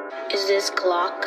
Is this clock?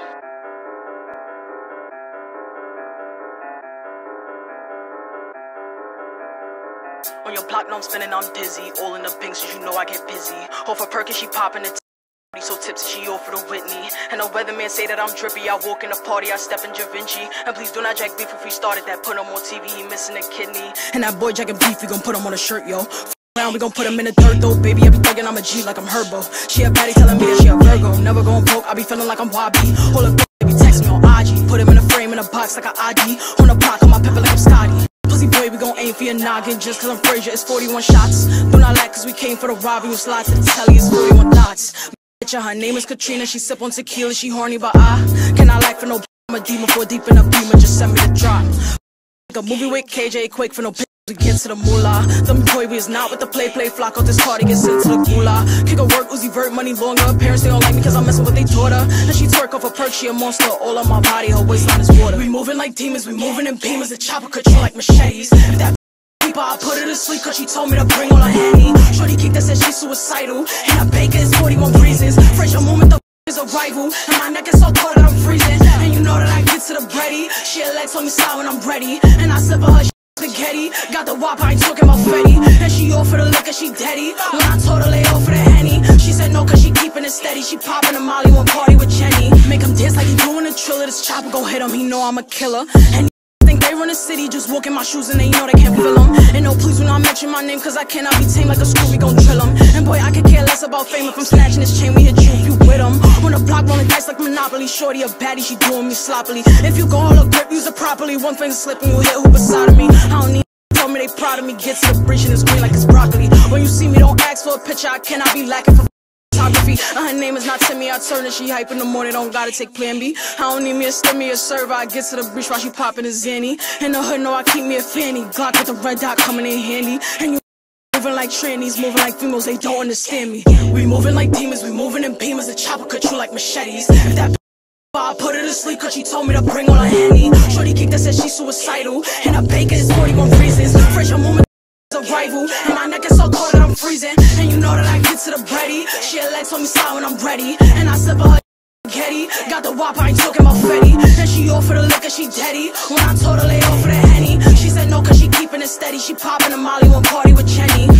On your block, no, I'm spinning, I'm dizzy. All in the pink, so you know I get busy. Hold for Perkins, she popping it. So tipsy, she over the Whitney. And the weatherman say that I'm drippy. I walk in the party, I step in Da Vinci. And please do not jack beef if we started that. Put him on TV, he missing a kidney. And that boy jacking beef, we gon' put him on a shirt, yo. Now we gon' put him in the dirt though, baby. Every thuggin', I'm a G like I'm Herbo. She a baddie telling me that she a Virgo. Never gon' broke, I be feeling like I'm Wobby. Hold up, baby, text me on IG. Put him in a frame in a box like an IG. On the block, on my pepper like I'm Scotty. Pussy boy, we gon' aim for your noggin. Just cause I'm Frazier, it's 41 shots. Do not lack cause we came for the robbery. You slide to the telly, it's 41 dots. Her name is Katrina, she sip on tequila, she horny, but I cannot like for no I'm a demon for deep in a beamer, just send me the drop. Like a movie with KJ, quake for no we get to the moolah. Them boy, we is not with the play flock out this party, get sent to the gulag. Kick a work, Uzi vert, money longer. Parents, they don't like me cause I'm messing with they taught her. And she twerk off a perk, she a monster. All on my body, her waistline is water. We moving like demons, we moving in beamers. The chopper control like machetes. If that I put her to sleep cause she told me to bring all her Henny. Shorty kick that said she's suicidal. And her bacon is 41 reasons. Fresh a moment, the is a rival. And my neck is so cold that I'm freezing. And you know that I get to the bready. She a leg told me slide when I'm ready. And I slip her spaghetti. Got the wop, I ain't talking about Fetty. And she all for the liquor, she deady. When I told her lay off for the Henny, she said no cause she keeping it steady. She popping a Molly, one party with Jenny. Make him dance like he doing a Triller. This chopper go hit him, he know I'm a killer. And think they run the city, just walk in my shoes and they know they can't feel them. And no, please do not mention my name cause I cannot be tamed like a screw, we gon' drill them. And boy, I could care less about fame if I'm snatching this chain, we hit you if you with them. On the block rolling dice like Monopoly, shorty a baddie, she doing me sloppily. If you gon' hold a grip, use it properly, one finger slipping, you hit who beside of me. I don't need tell me they proud of me, get to the breach and it's green like it's broccoli. When you see me, don't ask for a picture, I cannot be lacking for photography. Her name is not Timmy, I turn her, she hype in the morning, don't gotta take plan B. I don't need me a stim, me a server, I get to the breach while she popping a Zanny. In the hood, know I keep me a fanny, Glock with the red dot coming in handy. And you moving like trannies, moving like females, they don't understand me. We moving like demons, we moving in beamers, the chopper control like machetes. If that I put her to sleep cause she told me to bring all her Henny. Shorty kick that said she's suicidal. And her bacon is 41 reasons. Fresh a moment a rival. And my neck is so cold that I'm freezing. And you know that I get to the bready. She a leg told me slide when I'm ready. And I slip her spaghetti. Got the wop, I ain't talking about Fetty. And she all for the liquor, she deady. When I told her lay off for the Henny, she said no cause she keeping it steady. She popping a Molly, one party with Jenny.